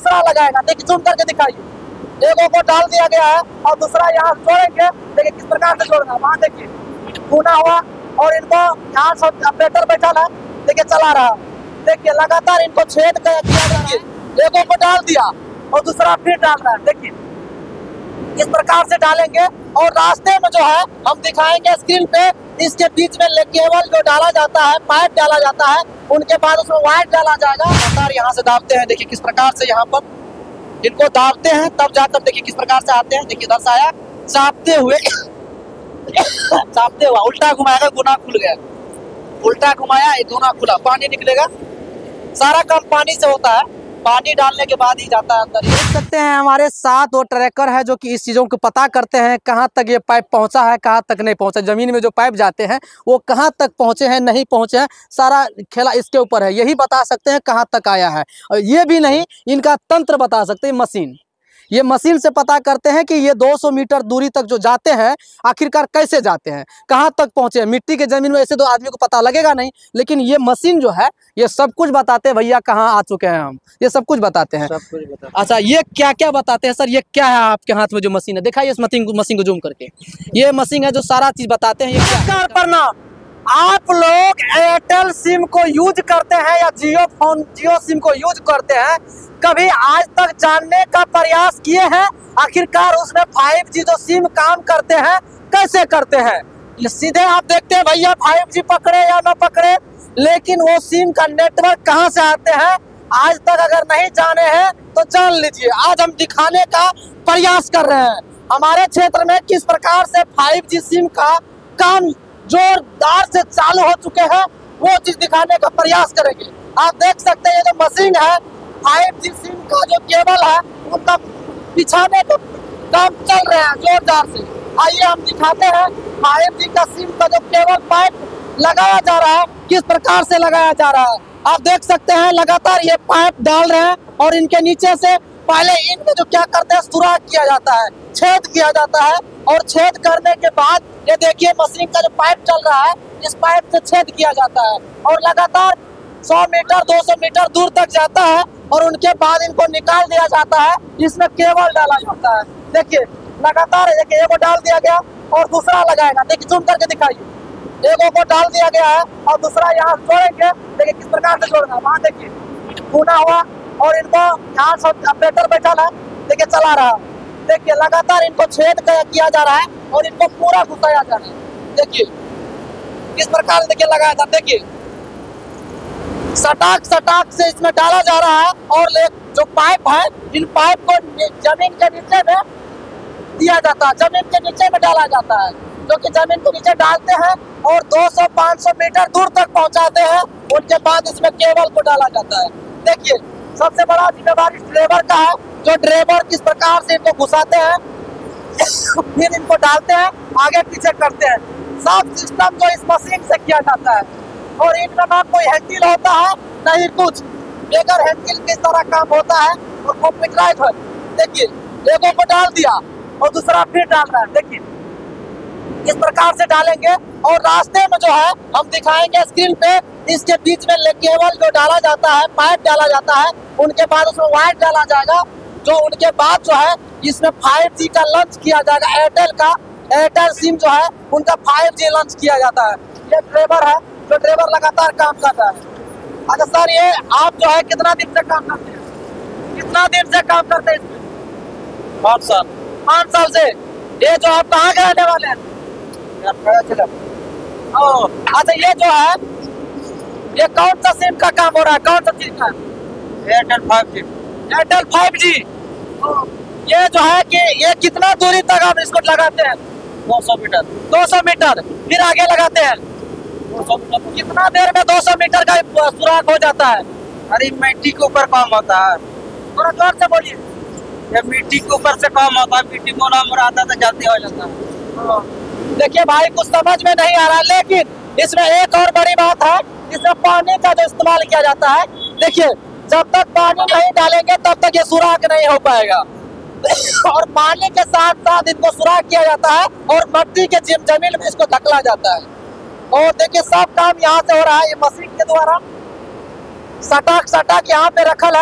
दूसरा लगाएगा। देखिए जूम करके दिखाइए, एगो को डाल दिया गया है और दूसरा यहाँ जोड़ेंगे। देखिए किस प्रकार से जोड़ना, वहाँ देखिए भुना हुआ और इनको यहाँ ऑपरेटर बैठा है, देखिए चला रहा। देखिए लगातार इनको छेद किया जा रहा है, एगो को डाल दिया और दूसरा फिर डाल रहा है। देखिए इस प्रकार से डालेंगे और रास्ते में जो है हम दिखाएंगे स्क्रीन पे, इसके बीच में केबल जो डाला जाता है, पाइप डाला जाता है, उनके बाद उसमें वायर डाला जाएगा। लगातार यहाँ से दाबते हैं, देखिए किस प्रकार से यहाँ पर इनको दाबते हैं, तब जाकर देखिए किस प्रकार से आते हैं। देखिए इधर से आया चापते हुए चापते हुआ, उल्टा घुमाएगा गुना खुल गया, उल्टा घुमाया ये गुना खुला, पानी निकलेगा। सारा काम पानी से होता है, पानी डालने के बाद ही जाता है अंदर। देख सकते हैं हमारे साथ वो ट्रैकर है जो कि इस चीज़ों को पता करते हैं कहाँ तक ये पाइप पहुँचा है, कहाँ तक नहीं पहुँचा। ज़मीन में जो पाइप जाते हैं वो कहाँ तक पहुँचे हैं, नहीं पहुँचे हैं, सारा खेला इसके ऊपर है। यही बता सकते हैं कहाँ तक आया है, और ये भी नहीं, इनका तंत्र बता सकते हैं मशीन। ये मशीन से पता करते हैं कि ये 200 मीटर दूरी तक जो जाते हैं आखिरकार कैसे जाते हैं, कहाँ तक पहुँचे हैं। मिट्टी के ज़मीन में ऐसे तो आदमी को पता लगेगा नहीं, लेकिन ये मशीन जो है ये सब कुछ बताते हैं। भैया कहाँ आ चुके हैं हम, ये सब कुछ बताते हैं। सब कुछ बताते हैं। अच्छा ये क्या क्या बताते हैं सर, ये क्या है आपके हाथ में जो मशीन है, दिखाइए इस मशीन को जूम करके। ये मशीन है जो सारा चीज़ बताते हैं। नमस्कार प्रणाम, आप लोग एयरटेल सिम को यूज करते हैं या जियो सिम को यूज करते हैं, कभी आज तक जानने का प्रयास किए हैं आखिरकार उसमें 5G जो सिम काम करते हैं कैसे करते हैं। सीधे आप देखते हैं भैया 5G पकड़े या ना पकड़े, लेकिन वो सिम का नेटवर्क कहां से आते हैं आज तक अगर नहीं जाने हैं तो जान लीजिए। आज हम दिखाने का प्रयास कर रहे हैं हमारे क्षेत्र में किस प्रकार से 5G सिम का काम जोरदार से चालू हो चुके हैं, वो चीज दिखाने का प्रयास करेंगे। आप देख सकते हैं ये जो मशीन है 5G सिम का जो केबल है उनका बिछाने का काम चल रहा है जोरदार से। आइए हम दिखाते हैं 5G का सिम का जो केबल पाइप लगाया जा रहा है किस प्रकार से लगाया जा रहा है। आप देख सकते हैं लगातार ये पाइप डाल रहे हैं और इनके नीचे से पहले इनमें जो क्या करते हैं सुराख किया जाता है, छेद किया जाता है, और छेद करने के बाद ये देखिए मशीन का जो पाइप चल रहा है इस पाइप से छेद किया जाता है और लगातार 100 मीटर 200 मीटर दूर तक जाता है और उनके बाद इनको निकाल दिया जाता है। इसमें केबल डाला जाता है। देखिए लगातार एगो डाल दिया गया और दूसरा लगाएगा। देखिए जूम करके दिखाइए, एगो को डाल दिया गया है और दूसरा यहाँ जोड़ेंगे। देखिए किस प्रकार से जोड़ना, वहाँ देखिए भुना हुआ और इनको यहाँ ऑपरेटर बैठा है, देखिए चला रहा। देखिए लगातार इनको छेद किया जा रहा है और इनको पूरा घुसाया जा रहा है। देखिए किस प्रकार से देखिए लगाया जाता है, देखिए सटाक से इसमें डाला जा रहा है और जो पाइप है इन पाइप को जमीन के नीचे में दिया जाता है, जमीन के नीचे में डाला जाता है, जो कि जमीन के नीचे डालते हैं और 200-500 मीटर दूर तक पहुंचाते हैं। उनके बाद इसमें केबल को डाला जाता है। देखिए सबसे बड़ा जिम्मेवारी ड्राइवर का है, जो ड्राइवर किस प्रकार से इनको घुसाते हैं फिर इनको डालते हैं, आगे पीछे करते हैं। सब सिस्टम जो इस मशीन से किया जाता है और इनमें ना कोई हैंडल होता है नहीं कुछ, बगैर हैंडल किस तरह काम होता है और कंप्यूटराइज है। देखिए एगो को डाल दिया और दूसरा फिर डाल रहा है। देखिए इस प्रकार से डालेंगे और रास्ते में जो है हम दिखाएंगे स्क्रीन पे, इसके बीच में केबल जो डाला जाता है, पाइप डाला जाता है, उनके बाद उसमें वायर डाला जाएगा, जो उनके बाद जो है इसमें 5G का लॉन्च किया जाएगा। एयरटेल सिम जो है उनका 5G लॉन्च किया जाता है। ये ड्राइवर है जो ड्राइवर लगातार काम कर रहा है। अच्छा सर ये आप जो है कितना दिन से काम करते हैं, कितना दिन से काम करते हैं इसमें? 5 साल। 5 साल से। ये जो आप कहाँ के रहने वाले हैं? अच्छा ये जो है ये कौन सा सिम का काम हो रहा है, कौन सा चीज का? Airtel 5G। Airtel 5G। ये जो है कि ये कितना दूरी तक आप इसको लगाते हैं? 200 मीटर। 200 मीटर फिर आगे लगाते हैं 200 मीटर। कितना देर में 200 मीटर का सुराख हो जाता है? अरे मिट्टी के ऊपर काम होता है, थोड़ा जोर से बोलिए। ये मिट्टी के ऊपर से काम होता है, मिट्टी मोड़ा आता है तो जल्दी हो जाता है। देखिए भाई कुछ समझ में नहीं आ रहा, लेकिन इसमें एक और बड़ी बात है, इसमें पानी का जो इस्तेमाल किया जाता है। देखिए जब तक पानी नहीं डालेंगे तब तक ये सुराख नहीं हो पाएगा और पानी के साथ साथ इनको सुराख किया जाता है और मट्टी के जमीन में इसको ढकला जाता है। और देखिए सब काम यहाँ से हो रहा है, ये मशीन के द्वारा सटाक यहाँ पे रखल है।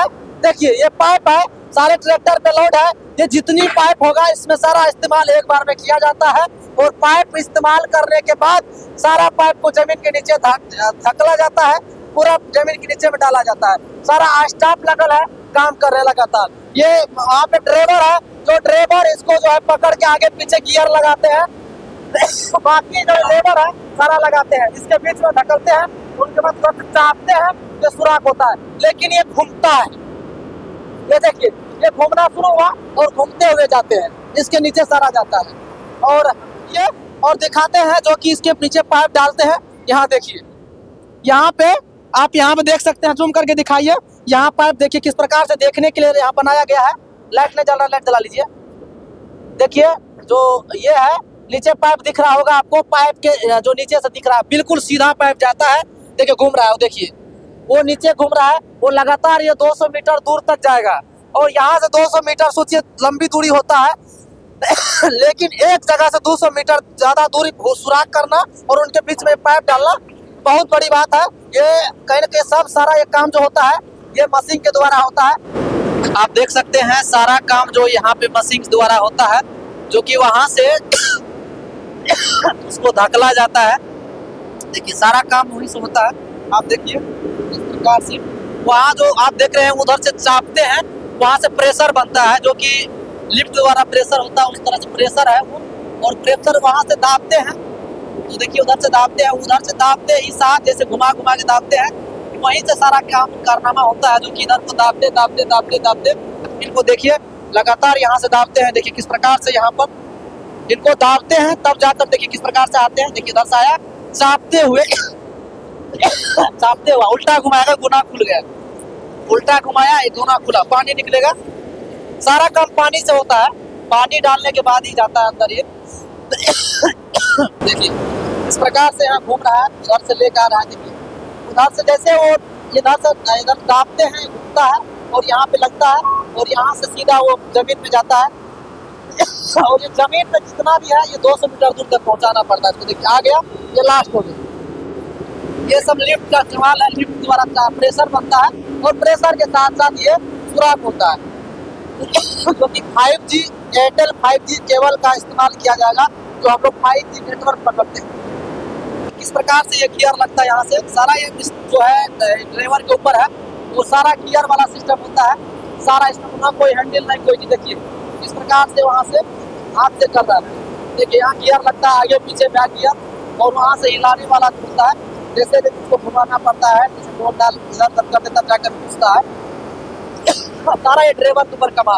देखिए ये पाइप है, सारे ट्रैक्टर पे लोड है। ये जितनी पाइप होगा इसमें सारा इस्तेमाल एक बार में किया जाता है। और पाइप इस्तेमाल करने के बाद सारा पाइप को जमीन के नीचे धकेला जाता है, पूरा जमीन के नीचे में डाला जाता है। सारा स्टाफ लगल है, काम कर रहे लगातार। ये वहाँ पे ड्राइवर है, जो ड्राइवर इसको जो है पकड़ के आगे पीछे गियर लगाते हैं। बाकी जो लेबर है सारा लगाते हैं, इसके बीच में ढकलते हैं, उनके बाद चापते हैं, ये सुराख होता है। लेकिन ये घूमता है, ये देखिए ये घूमना शुरू हुआ और घूमते हुए जाते हैं, इसके नीचे सारा जाता है। और ये और दिखाते हैं जो कि इसके नीचे पाइप डालते हैं। यहाँ देखिए, यहाँ पे आप यहाँ पे देख सकते हैं, जूम करके दिखाइए। यहाँ पाइप देखिए किस प्रकार से देखने के लिए यहाँ बनाया गया है। लाइट नहीं जल रहा, लाइट जला लीजिए। देखिए जो ये है, नीचे पाइप दिख रहा होगा आपको, पाइप के जो नीचे से दिख रहा है बिल्कुल सीधा पाइप जाता है। देखिए घूम रहा है, देखिए वो नीचे घूम रहा है, वो लगातार ये 200 मीटर दूर तक जाएगा। और यहाँ से 200 मीटर सोचिए लंबी दूरी होता है। लेकिन एक जगह से 200 मीटर ज्यादा दूरी सुराख करना और उनके बीच में पाइप डालना बहुत बड़ी बात है। ये कहीं ना कहीं सब सारा ये काम जो होता है ये मशीन के द्वारा होता है। आप देख सकते हैं सारा काम जो यहाँ पे मशीन द्वारा होता है, जो कि वहां से उसको धकला जाता है। देखिए सारा काम वहीं से होता है। आप देखिए इस प्रकार से वहाँ जो आप देख रहे हैं उधर से चापते हैं, वहाँ से प्रेशर बनता है, जो कि लिफ्ट द्वारा प्रेशर होता है, उस तरह से प्रेशर है वो। और प्रेशर वहाँ से दाबते हैं, तो देखिए उधर से दाबते हैं, उधर से दाबते ही साथ जैसे घुमा घुमा के दाबते हैं, वहीं से सारा काम कारनामा होता है। जो कि इधर को दाबते दाबते दाबते दाबते इनको देखिए लगातार यहाँ से दाबते हैं। देखिए किस प्रकार से यहाँ पर इनको दाबते हैं, तब जाकर देखिए किस प्रकार से आते हैं। देखिए इधर से आया, चापते हुए चापते हुआ उल्टा घुमाएगा, गुना खुल गया, उल्टा घुमाया ये गुना खुला, पानी निकलेगा। सारा काम पानी से होता है, पानी डालने के बाद ही जाता है अंदर ये। देखिए इस प्रकार से यहाँ घूम रहा है, उधर से लेकर आ रहा है। देखिए उधर से जैसे वो इधर दाबते हैं, घूमता है और यहाँ पे लगता है और यहाँ से सीधा वो जमीन पे जाता है। और ये जमीन पे जितना भी है ये 200 मीटर दूर तक पहुँचाना पड़ता है। तो देखिए आ गया, ये लास्ट हो गया। ये सब लिफ्ट का इस्तेमाल है, लिफ्ट द्वारा प्रेशर बनता है और प्रेशर के साथ साथ ये सुराख होता है। जो कि 5G एयरटेल 5G केबल का इस्तेमाल किया जाएगा, जो हम लोग 5G नेटवर्क पर करते हैं। किस प्रकार से ये गियर लगता है, यहाँ से सारा ये जो है ड्राइवर के ऊपर है, वो सारा गियर वाला सिस्टम होता है। सारा इसमें ना कोई हैंडल नहीं कोई, देखिए इस प्रकार से वहाँ से हाथ से कर रहा है। देखिए यहाँ गियर लगता है, आगे पीछे बैक गियर, और वहाँ से हिलाने वाला होता है। जैसे उसको घुमाना पड़ता है, जैसे बोल डाल इधर तब करते तब जाकर घुसता है। सारा ये ड्राइवर के ऊपर कमाल।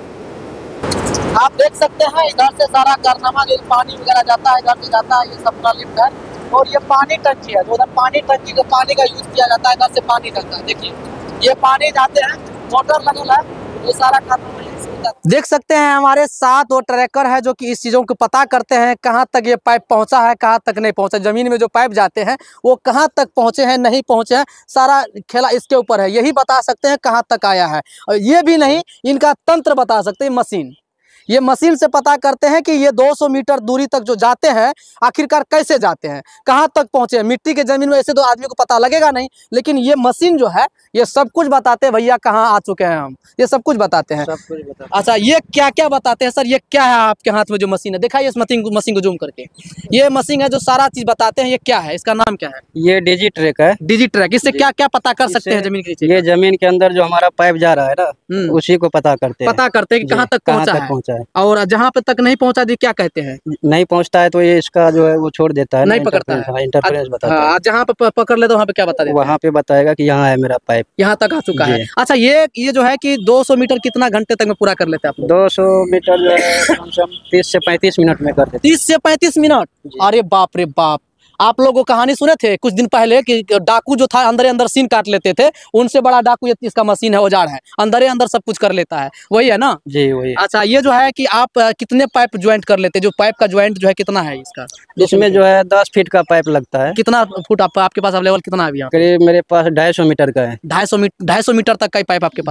आप देख सकते हैं इधर से सारा कारनामा, जो पानी वगैरह जाता है इधर से जाता है, ये सब का लिफ्ट है। और ये पानी टंकी है, जो उधर पानी टंकी का पानी का यूज किया जाता है, इधर से पानी जाता है। देखिए ये पानी जाते हैं, मोटर लगल है, ये सारा कारनामा देख सकते हैं। हमारे साथ वो ट्रैकर है जो कि इस चीज़ों को पता करते हैं, कहाँ तक ये पाइप पहुंचा है, कहाँ तक नहीं पहुंचा। ज़मीन में जो पाइप जाते हैं वो कहाँ तक पहुंचे हैं, नहीं पहुंचे हैं, सारा खेला इसके ऊपर है। यही बता सकते हैं कहाँ तक आया है। और ये भी नहीं, इनका तंत्र बता सकते हैं, मशीन। ये मशीन से पता करते हैं कि ये 200 मीटर दूरी तक जो जाते हैं आखिरकार कैसे जाते हैं, कहाँ तक पहुँचे हैं। मिट्टी के ज़मीन में ऐसे तो आदमी को पता लगेगा नहीं, लेकिन ये मशीन जो है ये सब कुछ बताते हैं। भैया कहाँ आ चुके हैं हम, ये सब कुछ बताते हैं। सब कुछ बताते हैं। अच्छा ये क्या क्या बताते हैं सर, ये क्या है आपके हाथ में जो मशीन है, दिखाइए इस मशीन को जूम करके। ये मशीन है जो सारा चीज़ बताते हैं, ये क्या है, इसका नाम क्या है? ये डिजी ट्रैक है। डिजी ट्रैक, इससे क्या क्या पता कर सकते हैं जमीन के नीचे? ये जमीन के अंदर जो हमारा पाइप जा रहा है ना, उसी को पता करते हैं कि कहाँ तक पहुँचा है। और जहाँ पे तक नहीं पहुँचा क्या कहते हैं? नहीं पहुँचता है तो ये इसका जो है वो छोड़ देता है, नहीं पकड़ता है, इंटरफेरेंस बताता है। जहाँ पे पकड़ ले तो वहाँ पे क्या बता देता है? वहाँ पे बताएगा कि यहाँ है मेरा पाइप, यहाँ तक आ चुका है। अच्छा ये जो है कि 200 मीटर कितना घंटे तक में पूरा कर लेते हैं आप? 200 मीटर जो है कम से कम 30 से 35 मिनट में कर देते हैं। 30 से 35 मिनट? अरे बाप रे बाप। आप लोगों को कहानी सुने थे कुछ दिन पहले कि डाकू जो था अंदर सीन काट लेते थे, उनसे बड़ा डाकू इसका मशीन है, औजार है, अंदर सब कुछ कर लेता है, वही है ना? जी वही। अच्छा ये जो है कि आप कितने पाइप ज्वाइंट कर लेते हैं, जो पाइप का ज्वाइंट जो है कितना है इसका? इसमें जो है 10 फीट का पाइप लगता है। कितना फुट आपके पास अवेलेबल कितना है अभी? करीब मेरे पास 250 मीटर का है। 250 मीटर तक का पाइप आपके पास है।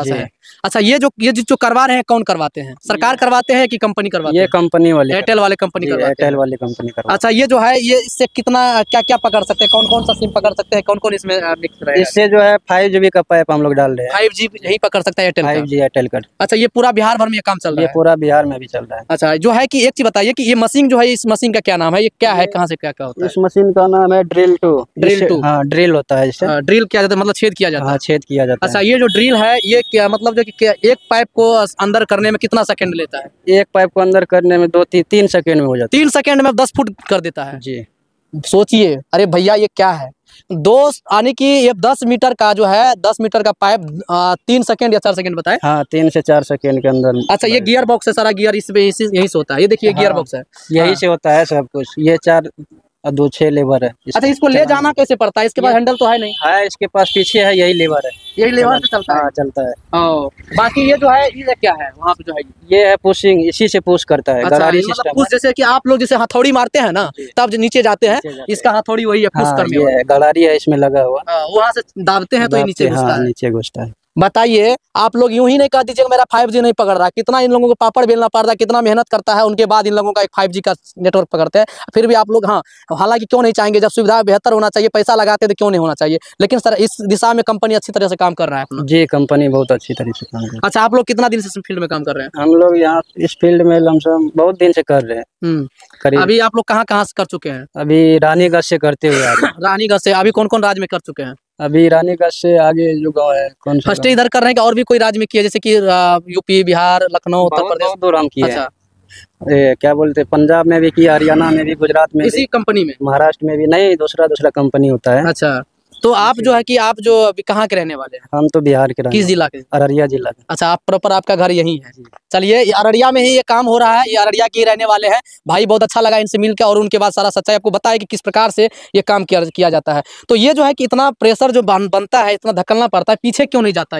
अच्छा, ये जो करवा रहे हैं, कौन करवाते हैं? सरकार करवाते हैं कि कंपनी करवाते हैं? ये कंपनी वाले, एयरटेल वाले कंपनी करवाते हैं। एयरटेल वाली कंपनी करवाते हैं। अच्छा, ये जो है ये इससे कितना क्या पकड़ सकते हैं? कौन सा सिम पकड़ सकते हैं? कौन इसमें मिक्स रहेगा? इससे जो है 5GB का पाइप हम लोग डाल रहे हैं। 5G यही पकड़ सकता है एयरटेल? 5G एयरटेल का। अच्छा, ये पूरा बिहार भर में ये काम चल रहा है? ये पूरा बिहार में भी चल रहा है। अच्छा, जो है कि एक चीज बताइए कि ये मशीन जो है, इस मशीन का क्या नाम है? ये क्या है, कहाँ से क्या होता है? इस मशीन का नाम है ड्रिल 2। हाँ, ड्रिल होता है इससे। ड्रिल किया जाता है, मतलब छेद किया जाता है? हाँ, छेद किया जाता है। अच्छा, ये जो ड्रिल है ये क्या मतलब, जो कि एक पाइप को अंदर करने में कितना सेकंड लेता है? एक पाइप को अंदर करने में 2-3 सेकंड में हो जाता है। 3 सेकंड में 10 फुट कर देता है जी। सोचिए, अरे भैया ये क्या है? यानी कि ये 10 मीटर का जो है, 10 मीटर का पाइप 3 सेकंड या 4 सेकंड बताए? हाँ, 3 से 4 सेकंड के अंदर। अच्छा, ये गियर बॉक्स है, सारा गियर यही से होता है। ये देखिए, गियर बॉक्स है, यही से होता है सब कुछ। ये 4 और 2 6 लेबर है। अच्छा, इसको ले जाना कैसे पड़ता है? इसके पास हैंडल तो है नहीं? है, इसके पास पीछे है, यही लेबर है। यही लेबर से चलता है? हाँ, चलता है। बाकी ये जो है, ये क्या है वहाँ पे जो है? ये है पुशिंग, इसी से पुश करता है। अच्छा, गरारी मतलब सिस्टम पुश, जैसे कि आप लोग जैसे हथौड़ी मारते हैं ना, तब जो नीचे जाते हैं, इसका हथौड़ी वही है पुश करने वाला। ये गरारी है, इसमें लगा हुआ। वहाँ से दाबते हैं तो ये नीचे घुसता है। नीचे घुसता है। बताइए, आप लोग यूं ही नहीं कह दीजिएगा मेरा 5G नहीं पकड़ रहा। कितना इन लोगों को पापड़ बेलना पड़ता है, कितना मेहनत करता है, उनके बाद इन लोगों का एक 5G का नेटवर्क पकड़ते हैं। फिर भी आप लोग, हाँ, हालांकि क्यों नहीं चाहेंगे? जब सुविधा बेहतर होना चाहिए, पैसा लगाते तो क्यों नहीं होना चाहिए? लेकिन सर, इस दिशा में कंपनी अच्छी तरह से काम कर रहा है अपना। जी, कंपनी बहुत अच्छी तरह से काम कर रही है। अच्छा, आप लोग कितना दिन से इस फील्ड में काम कर रहे हैं? हम लोग यहाँ इस फील्ड में लमसम बहुत दिन से कर रहे हैं। अभी आप लोग कहाँ से कर चुके हैं? अभी रानीगंज से करते हुए आ रहे हैं। रानीगंज से? अभी कौन राज्य में कर चुके हैं? अभी रानीगंज से आगे जो गाँव है, कौन सा फर्स्ट इधर कर रहे हैं कि और भी कोई राज्य में किया, जैसे कि यूपी, बिहार, लखनऊ, उत्तर प्रदेश? बहुत दूर हम किए। अच्छा, क्या बोलते हैं, पंजाब में भी किया, हरियाणा में भी, गुजरात में इसी कंपनी में? महाराष्ट्र में भी नहीं, दूसरा कंपनी होता है। अच्छा, तो आप जो है कि आप जो अभी कहाँ के रहने वाले हैं? हम तो बिहार के रहने। किस जिला के? अररिया जिला के। अच्छा, आप प्रॉपर, आपका घर यही है? चलिए, अररिया में ही ये काम हो रहा है, ये अररिया के रहने वाले हैं भाई। बहुत अच्छा लगा इनसे मिलकर, और उनके बाद सारा सच्चाई आपको बताया कि किस प्रकार से ये काम किया जाता है। तो ये जो है कि इतना प्रेशर जो बनता है, इतना धक्कलना पड़ता है, पीछे क्यों नहीं जाता?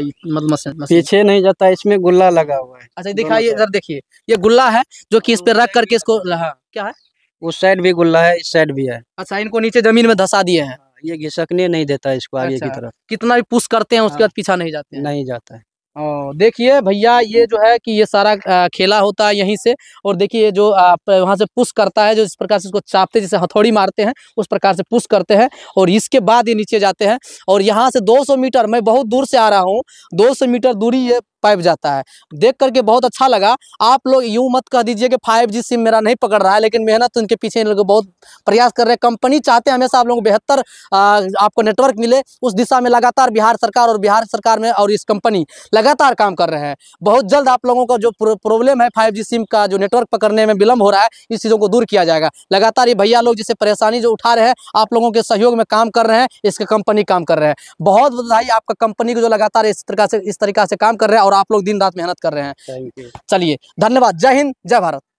पीछे नहीं जाता, इसमें गुल्ला लगा हुआ है। अच्छा, दिखाइए इधर, देखिए ये गुल्ला है जो कि इस पे रख करके इसको, क्या है, उस साइड भी गुल्ला है, इस साइड भी है। अच्छा, इनको नीचे जमीन में धंसा दिए हैं। ये घिसकने नहीं देता इसको आगे की तरफ। कितना भी पुश करते हैं उसके बाद पीछा नहीं जाते हैं? नहीं जाता है। देखिए भैया, ये जो है कि ये सारा खेला होता है यहीं से। और देखिए, जो वहाँ से पुश करता है, जो इस प्रकार से इसको चापते, जैसे हथौड़ी मारते हैं उस प्रकार से पुश करते हैं, और इसके बाद ये नीचे जाते हैं। और यहाँ से 200 मीटर, मैं बहुत दूर से आ रहा हूँ, 200 मीटर दूरी ये पाइप जाता है। देख करके बहुत अच्छा लगा। आप लोग यूं मत कह दीजिए कि 5G सिम मेरा नहीं पकड़ रहा है, लेकिन मेहनत तो इनके पीछे इन लोग बहुत प्रयास कर रहे हैं। कंपनी चाहते हैं हमेशा आप लोगों को बेहतर आपको नेटवर्क मिले, उस दिशा में लगातार बिहार सरकार में और इस कंपनी लगातार काम कर रहे हैं। बहुत जल्द आप लोगों का जो प्रॉब्लम है 5G सिम का, जो नेटवर्क पकड़ने में विलम्ब हो रहा है, इस चीज़ों को दूर किया जाएगा। लगातार ये भैया लोग जिसे परेशानी जो उठा रहे हैं, आप लोगों के सहयोग में काम कर रहे हैं, इसके कंपनी काम कर रहे हैं। बहुत बधाई आपका कंपनी को, जो लगातार इस तरीका से काम कर रहे हैं, और आप लोग दिन रात मेहनत कर रहे हैं। चलिए, धन्यवाद। जय हिंद, जय भारत।